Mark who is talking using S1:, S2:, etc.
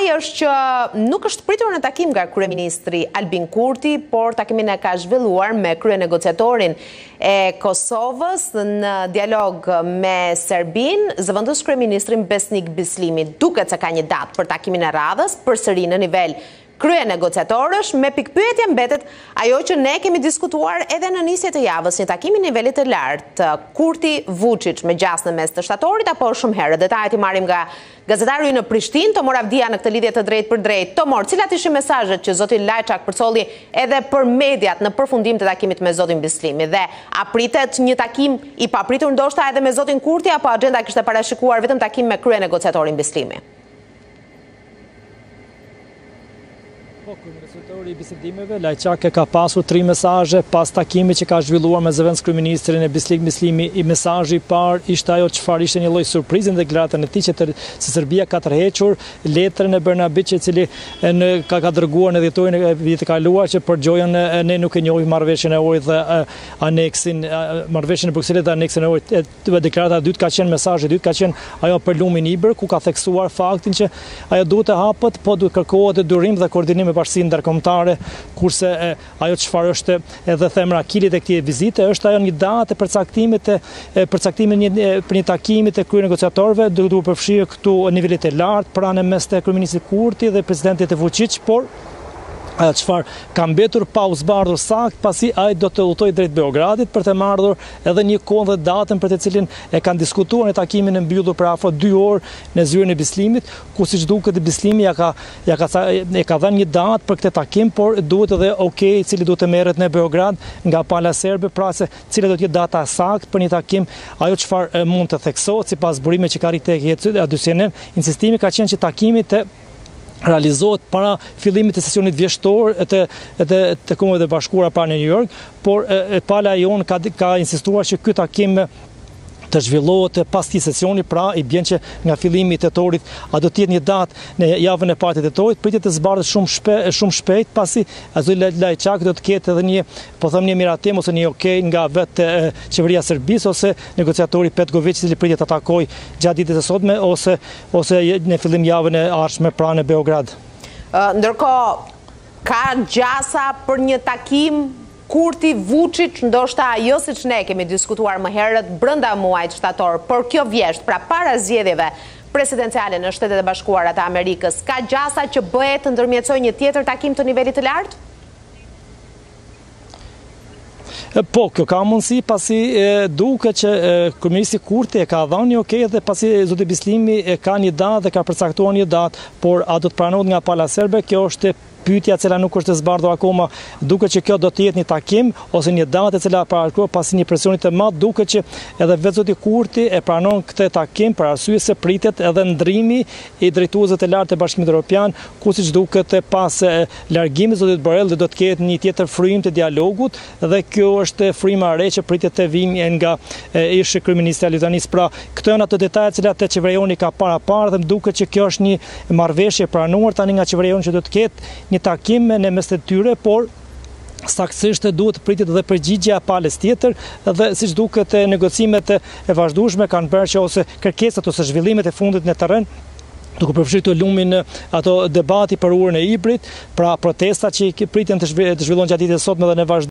S1: është që nuk është pritur në takim nga kryeministri Albin Kurti, por takimin e ka zhvilluar me kryenegociatorin e Kosovës në dialog me Serbinë, zëvendës kryeministrin Besnik Bislimi. Duket se ka një datë për takimin e radhës, përsëri në nivel kryenegociatorësh, me pikpyetje mbetet ajo që ne kemi diskutuar edhe në nisje të javës, një takim i nivelit të lartë, Kurti Vučić me gjas në mes të shtatorit, apo shumë herë. Detajet i marrim nga gazetari në Prishtinë, Tomor Avdia, në këtë lidhje të drejtë për drejtë. Tomor, cilat ishin mesazhet që zoti Lajçak përcolli edhe për mediat në përfundim të takimit me zotin Bislimi, dhe a pritet një takim i papritur ndoshta edhe me zotin Kurti, apo agenda kishte parashikuar vetëm takim me kryenegociatorin Bislimi?
S2: Kryenegociatori i bisedimeve, Lajçak ka pasur 3 mesazhe pas takimit që ka zhvilluar me zëvendës kryeministrin e Besnik Bislimi. I mesazhi i parë ishte ajo çfarë ishte një lloj surprizë në deklaratën e tij që se Serbia ka tërhequr letrën e Bernabić, i cili ka dërguar në dhjetorin e vitit të kaluar që për gjojën ne nuk e njohim marrëveshjen e Ohrit dhe aneksin, marrëveshjen e Brukselit dhe aneksin e Ohrit. Deklarata e dytë ka qenë, mesazhi i dytë ka qenë ajo për lumin Ibër, ku ka theksuar faktin që ajo duhet të hapet, po duhet kërkohet durim dhe koordinim me bashkësinë ndërkombëtare, kurse ajo çfarë është edhe themra kilit e këtij vizite është ajo një datë përcaktimin për një takimi të kryenegociatorëve, duhet të përfshijë këtu nivelet e lartë, pranë mes të kryeministit Kurti dhe presidentit Vučić, por ajo çfarë ka mbetur pa u zbardhur sakt, pasi ai do të udhtojë drejt Beogradit për të marrë edhe një kohë dhe datën për të cilin e kanë diskutuar në takimin e mbyllur për afër 2 orë në zyrën e Bislimit, ku siç duket Bislimi e ka dhënë një datë për këtë takim, por duhet edhe i cili duhet të merret në Beograd nga pala serbe, pra se cila do të jetë data saktë për një takim. Ajo çfarë mund të theksohet sipas burimeve që ka rritë tek Adysianen, insistimi ka qenë që takimi të realizohet para fillimit të sesionit vjeshtor të Kombeve të Bashkuara para në New York, por pala jon ka insistuar që ky takim të zhvillohet pas këtij sesioni, pra i bën që nga fillimi i tetorit a do të jetë një datë në javën e parë të tetorit, pritet të zbardhet shumë shpejt, pasi zoti Lajçak do të ketë edhe një, po them, një miratim ose një nga vetë qeveria e Serbisë ose negociatori Petković, i cili pritet të takojë gjatë ditës së sotme ose në fillim javën e ardhshme pranë Beograd.
S1: Ndërkohë, ka gjasa për një takim Kurti Vučić, ndoshta jo siç ne kemi diskutuar më herët brenda muajit shtator, por kjo vjesht, pra para zgjedhjeve presidenciale në Shtetet e Bashkuara të Amerikës, ka gjasa që bëhet të ndërmjetësojë një tjetër takim të nivelit të lartë?
S2: Po, kjo ka mundësi, pasi duket që kryeministri Kurti e ka dhënë një dhe pasi zoti Bislimi ka një datë dhe ka përcaktuar një datë, por a do të pranohet nga pala serbe, kjo është pyetja e cila nuk është e zbardhur akoma. Duket që kjo do të jetë një takim ose një datë e cila paraqohet pasi një presioni të madh. Duket që edhe vetë zoti Kurti e pranon këtë takim për arsye se pritet edhe ndrimi i drejtuesve të lartë të Bashkimit Evropian, ku siç duket pas largimit të zotit Borrell do të ketë një tjetër frym të dialogut, dhe kjo është fryma e re që pritet të vijë nga ish kryeministri Litanis. Pra, këto janë ato detajet që te qeveria ka parë dhe më duket që kjo është një marrëveshje pranuar tani nga qeveria që do të ketë një takim në mes të tyre, por saktësisht duhet pritet edhe përgjigjja e palës tjetër, dhe siç duket negocimet e vazhdueshme kanë bërë që ose kërkesat ose zhvillimet e fundit në terren duke përfshirë lumin ato debati për urën e Ibrit, pra protestat që priten të zhvillohen gjatë ditës së sotme dhe në vazhdim